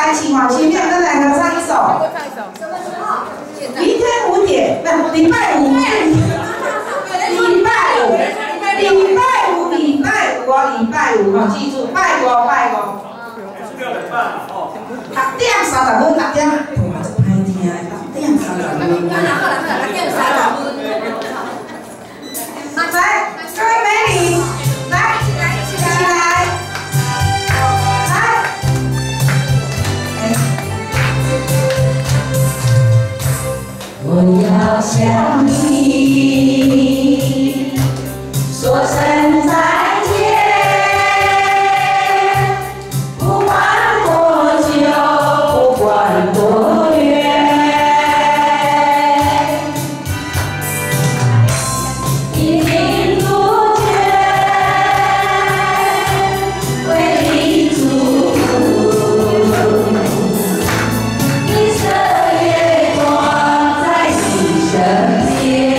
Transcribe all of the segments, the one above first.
来，请往前面跟来合唱一首。 什么时候？ 明天5点，不，礼拜五。礼拜五哦，记住，拜五。 是6点半哦。 6点30分，6点，哇，这歹听的，6点30分。 6点30分。 来，各位美女，来，起来。 我要向你说声再见，不管多久，不管多远，一定不倦为你祝福。你色月光在你身边。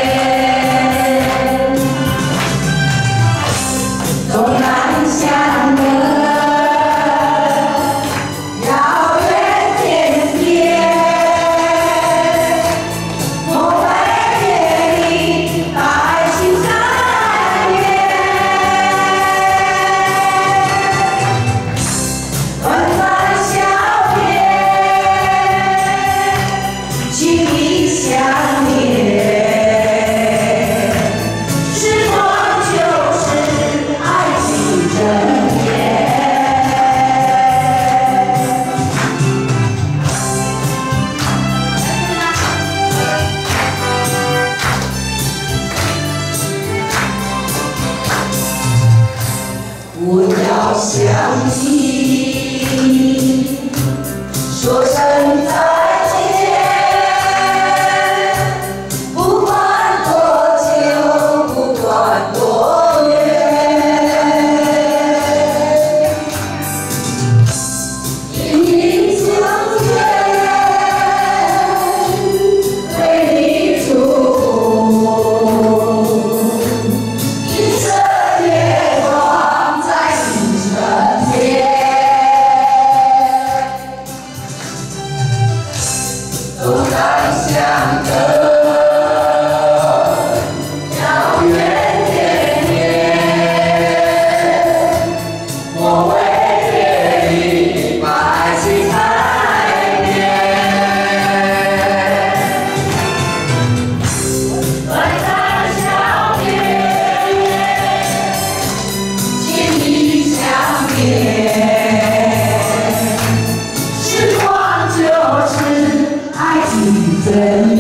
我要向你说声再见，不管多久，不管多远，阴影相约，为你祝福，一色月光在你身边。 纵然相隔遥远天边，我为你把爱情改变。短暂笑面，千里相别，时光就是。 爱情真。